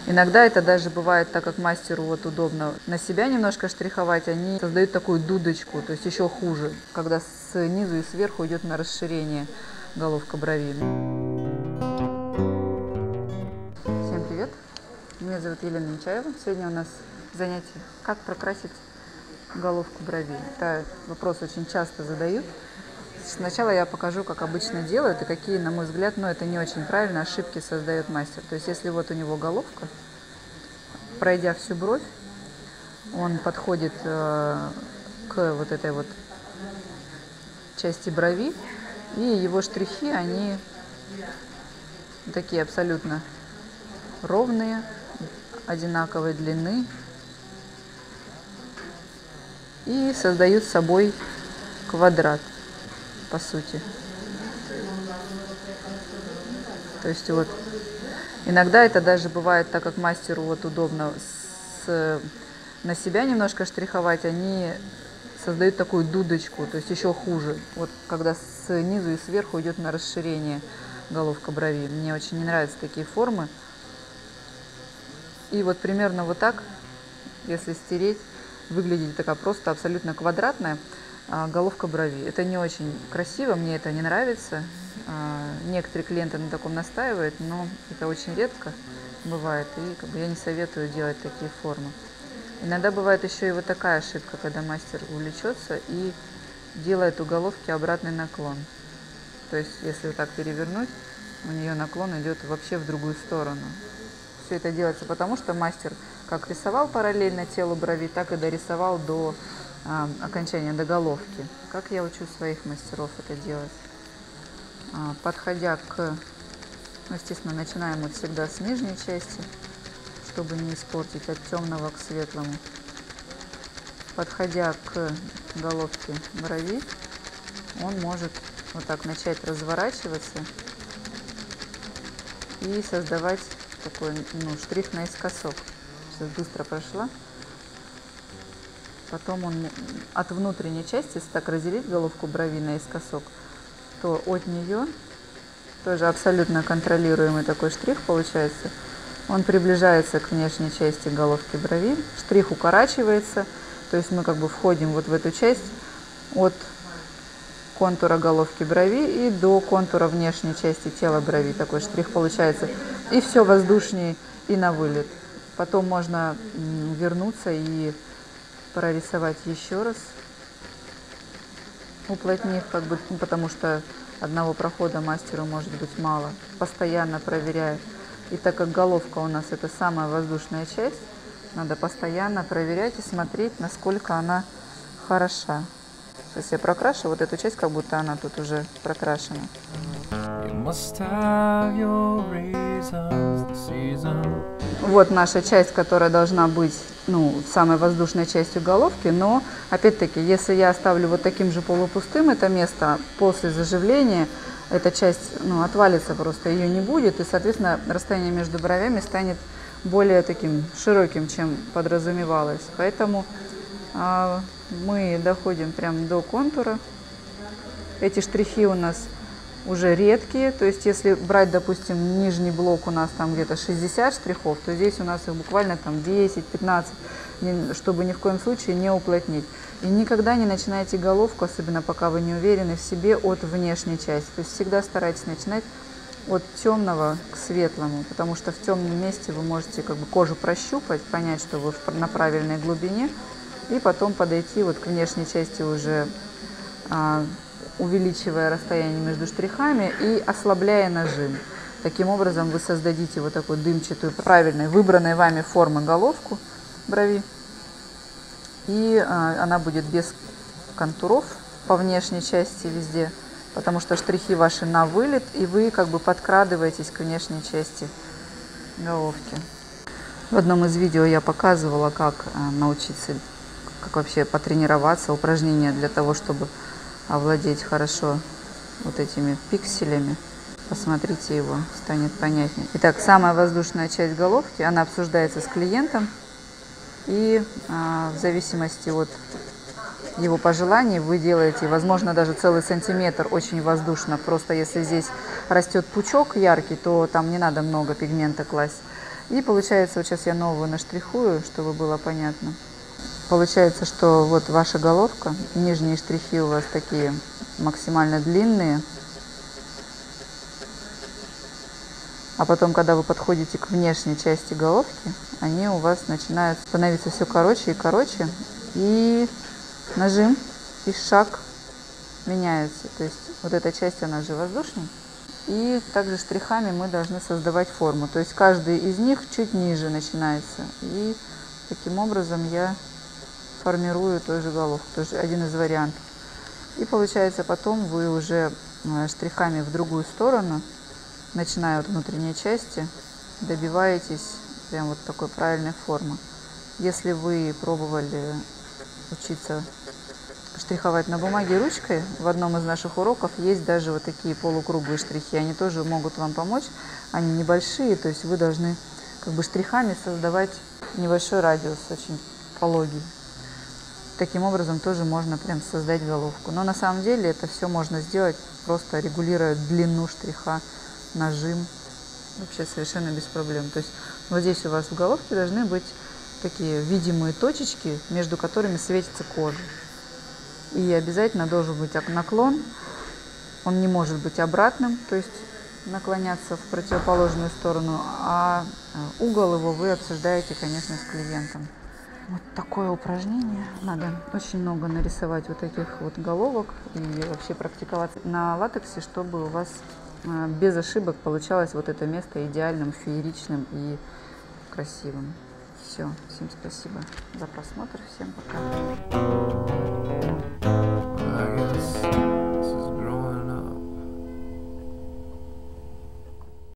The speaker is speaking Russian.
Иногда это даже бывает, так как мастеру вот удобно на себя немножко штриховать, они создают такую дудочку, то есть еще хуже, когда снизу и сверху идет на расширение головка брови. Всем привет! Меня зовут Елена Нечаева. Сегодня у нас занятие «Как прокрасить головку брови». Это вопрос очень часто задают. Сначала я покажу, как обычно делают и какие, на мой взгляд, но это не очень правильно, ошибки создает мастер. То есть если вот у него головка, пройдя всю бровь, он подходит к вот этой вот части брови, и его штрихи, они такие абсолютно ровные, одинаковой длины и создают собой квадрат, по сути. То есть вот иногда это даже бывает, так как мастеру вот удобно на себя немножко штриховать, они создают такую дудочку, то есть еще хуже, вот когда снизу и сверху идет на расширение головка брови. Мне очень не нравятся такие формы. И вот примерно вот так, если стереть, выглядит такая просто абсолютно квадратная головка брови. Это не очень красиво, мне это не нравится. Некоторые клиенты на таком настаивают, но это очень редко бывает, и я не советую делать такие формы. Иногда бывает еще и вот такая ошибка, когда мастер увлечется и делает у головки обратный наклон. То есть, если вот так перевернуть, у нее наклон идет вообще в другую сторону. Все это делается потому, что мастер как рисовал параллельно телу брови, так и дорисовал до окончания, до головки. Как я учу своих мастеров это делать? Подходя естественно, начинаем мы всегда с нижней части, чтобы не испортить от темного к светлому. Подходя к головке брови, он может вот так начать разворачиваться и создавать такой штрих наискосок. Сейчас быстро прошла. Потом он от внутренней части, если так разделить головку брови наискосок, то от нее тоже абсолютно контролируемый такой штрих получается. Он приближается к внешней части головки брови, штрих укорачивается, то есть мы входим вот в эту часть от контура головки брови и до контура внешней части тела брови. Такой штрих получается. И все воздушнее и на вылет. Потом можно вернуться и прорисовать еще раз, уплотнив, потому что одного прохода мастеру может быть мало, постоянно проверяя. И так как головка у нас это самая воздушная часть, надо постоянно проверять и смотреть, насколько она хороша. Сейчас я прокрашу вот эту часть, как будто она тут уже прокрашена. Вот наша часть, которая должна быть самой воздушной частью головки, но опять-таки, если я оставлю вот таким же полупустым это место, после заживления эта часть отвалится просто, ее не будет, и, соответственно, расстояние между бровями станет более таким широким, чем подразумевалось. Поэтому мы доходим прямо до контура. Эти штрихи у нас уже редкие, то есть если брать, допустим, нижний блок у нас там где-то 60 штрихов, то здесь у нас их буквально там 10-15, чтобы ни в коем случае не уплотнить. И никогда не начинайте головку, особенно пока вы не уверены в себе, от внешней части. То есть всегда старайтесь начинать от темного к светлому, потому что в темном месте вы можете кожу прощупать, понять, что вы на правильной глубине, и потом подойти вот к внешней части уже увеличивая расстояние между штрихами и ослабляя нажим. Таким образом вы создадите вот такую дымчатую, правильной, выбранной вами формы головку брови. И она будет без контуров по внешней части везде, потому что штрихи ваши на вылет, и вы подкрадываетесь к внешней части головки. В одном из видео я показывала, как научиться, как вообще потренироваться, упражнения для того, чтобы овладеть хорошо вот этими пикселями. Посмотрите его, станет понятнее. Итак, самая воздушная часть головки, она обсуждается с клиентом, и в зависимости от его пожеланий вы делаете, возможно, даже целый сантиметр очень воздушно. Просто если здесь растет пучок яркий, то там не надо много пигмента класть. И получается, вот сейчас я новую наштрихую, чтобы было понятно. Получается, что вот ваша головка, нижние штрихи у вас такие максимально длинные. А потом, когда вы подходите к внешней части головки, они у вас начинают становиться все короче и короче. И нажим, и шаг меняется. То есть вот эта часть, она же воздушнее. И также штрихами мы должны создавать форму. То есть каждый из них чуть ниже начинается. И таким образом я формирую тоже головку. Тоже один из вариантов. И получается потом вы уже штрихами в другую сторону, начиная от внутренней части, добиваетесь прям вот такой правильной формы. Если вы пробовали учиться штриховать на бумаге ручкой, в одном из наших уроков есть даже вот такие полукруглые штрихи. Они тоже могут вам помочь. Они небольшие, то есть вы должны как бы штрихами создавать небольшой радиус, очень пологий. Таким образом тоже можно прям создать головку. Но на самом деле это все можно сделать, просто регулируя длину штриха, нажим. Вообще совершенно без проблем. То есть вот здесь у вас в головке должны быть такие видимые точечки, между которыми светится кожа. И обязательно должен быть наклон. Он не может быть обратным, то есть наклоняться в противоположную сторону, а угол его вы обсуждаете, конечно, с клиентом. Вот такое упражнение. Надо очень много нарисовать вот таких вот головок и вообще практиковаться на латексе, чтобы у вас без ошибок получалось вот это место идеальным, фееричным и красивым. Все, всем спасибо за просмотр, всем пока.